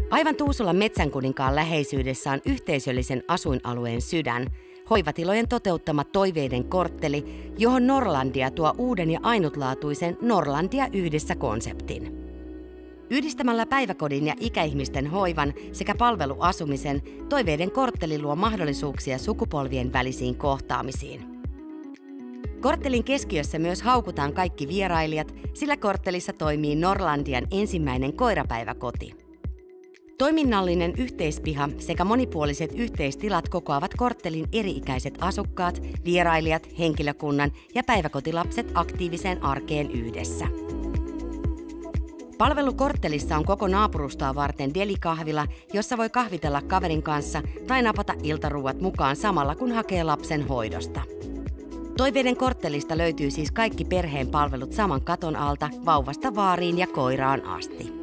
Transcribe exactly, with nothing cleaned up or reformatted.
Aivan Tuusulan metsänkuninkaan läheisyydessä on yhteisöllisen asuinalueen sydän, hoivatilojen toteuttama toiveiden kortteli, johon Norlandia tuo uuden ja ainutlaatuisen Norlandia yhdessä -konseptin. Yhdistämällä päiväkodin ja ikäihmisten hoivan sekä palveluasumisen, toiveiden kortteli luo mahdollisuuksia sukupolvien välisiin kohtaamisiin. Korttelin keskiössä myös haukutaan kaikki vierailijat, sillä korttelissa toimii Norlandian ensimmäinen koirapäiväkoti. Toiminnallinen yhteispiha sekä monipuoliset yhteistilat kokoavat korttelin eri-ikäiset asukkaat, vierailijat, henkilökunnan ja päiväkotilapset aktiiviseen arkeen yhdessä. Palvelukorttelissa on koko naapurustoa varten delikahvila, jossa voi kahvitella kaverin kanssa tai napata iltaruuat mukaan samalla kun hakee lapsen hoidosta. Toiveiden korttelista löytyy siis kaikki perheen palvelut saman katon alta, vauvasta vaariin ja koiraan asti.